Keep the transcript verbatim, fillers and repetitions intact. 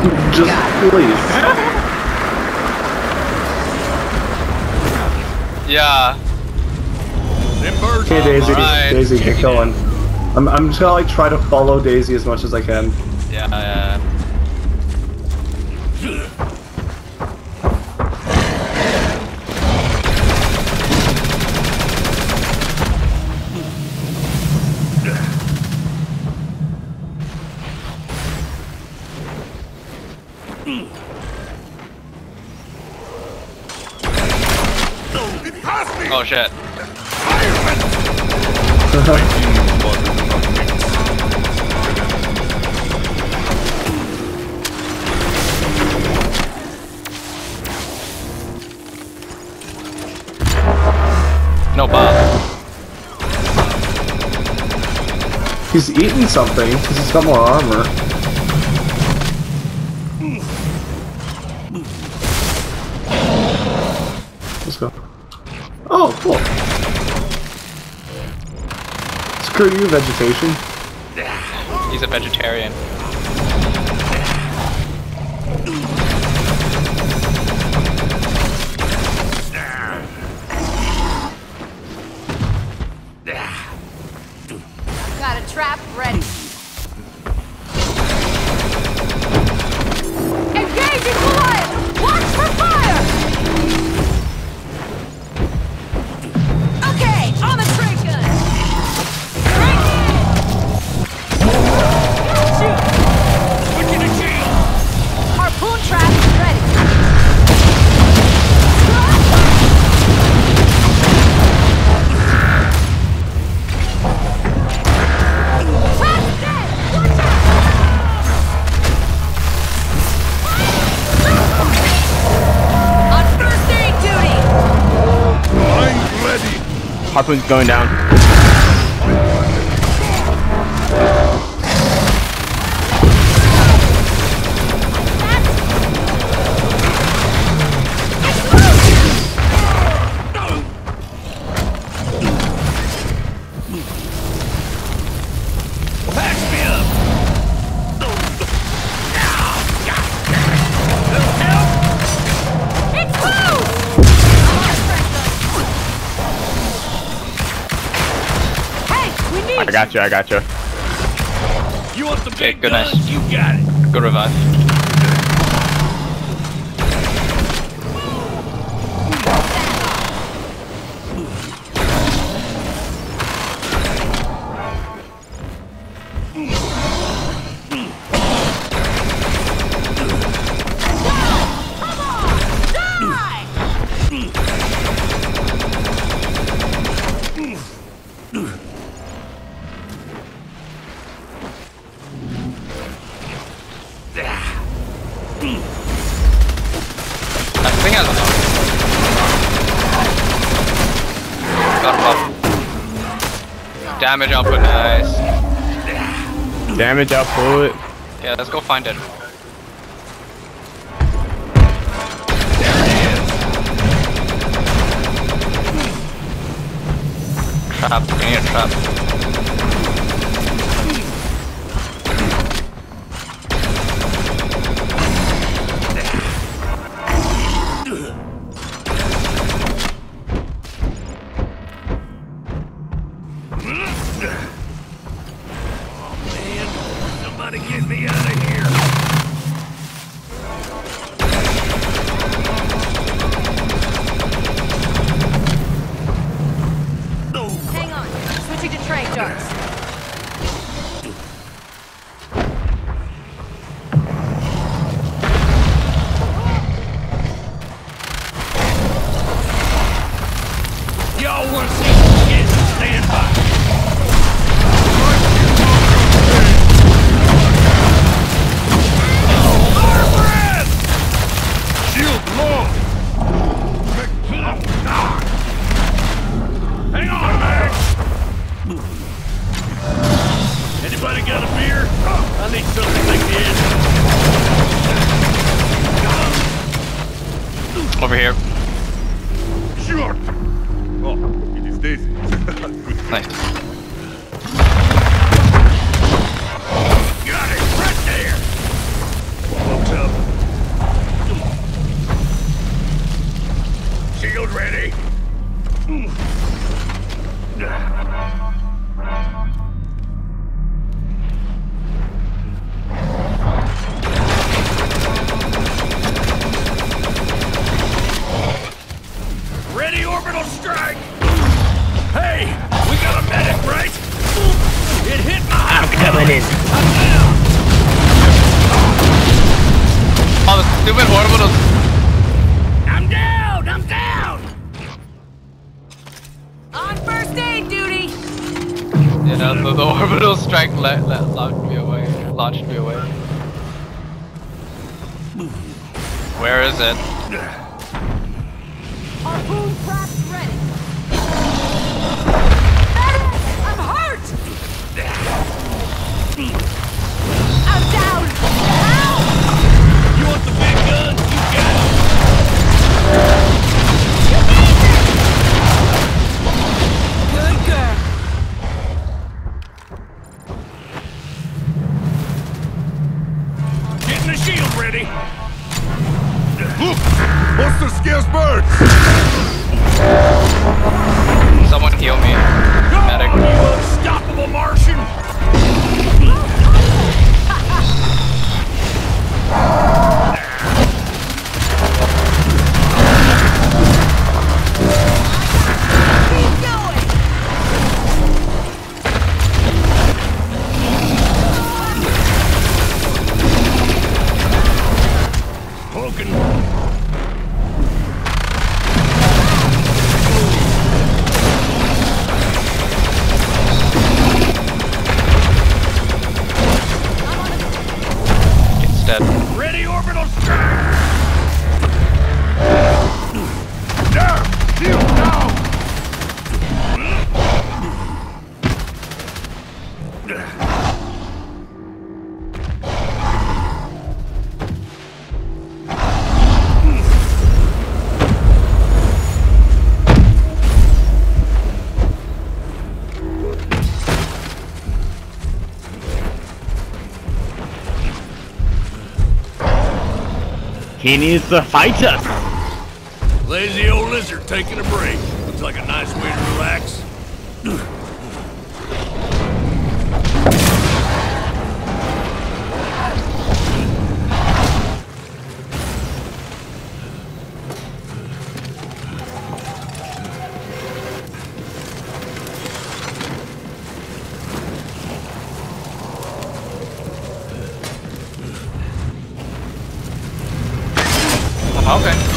Just please. Yeah. Okay, Daisy. Right. Daisy, get going. I'm, I'm just gonna like try to follow Daisy as much as I can. Yeah, yeah. Oh shit. No Bob. He's eating something because he's got more armor. Let's go. Oh, cool. Screw you, vegetation. He's a vegetarian. Got a trap ready. Engaging Goliath! Watch for fire! Okay, on the tray gun! Right in! Shoot! Switching to shield! Harpoon trap ready. Trap's dead! Watch out! On first aid duty! I'm ready. Harpoon's going down. Patch me up. It's loose! Hey, we need I got you, I got you. You want the Okay, big good, nice. guns? You got it. Good revive. I think I got him up. Damage output, nice. Damage output. Yeah, let's go find it. Trap, we need a trap. Somebody get me out of here. Hang on. Switching to train darts. Y'all want to see some shit? Stand by. Shield low. Hang on, man. Anybody got a beer? I need something like this. Over here. Sure. Oh, it is Daisy. Nice. Got it right there. Well, coming in. Oh, the stupid orbitals. I'm down! I'm down! On first aid duty! You know, the, the orbital strike let, let launched me away. Launched me away. Where is it? Harpoon traps ready. I'm hurt! I'm down! Help! You want the big gun? You got it! You need it! Good girl. Getting the shield ready! Buster scares birds! Someone heal me. Come Medic. on, you unstoppable Martian! Keep going! Poking. It's dead. Ready orbital strike! There! Shield down! He needs to fight us. Lazy old lizard taking a break. Looks like a nice way to relax. Okay.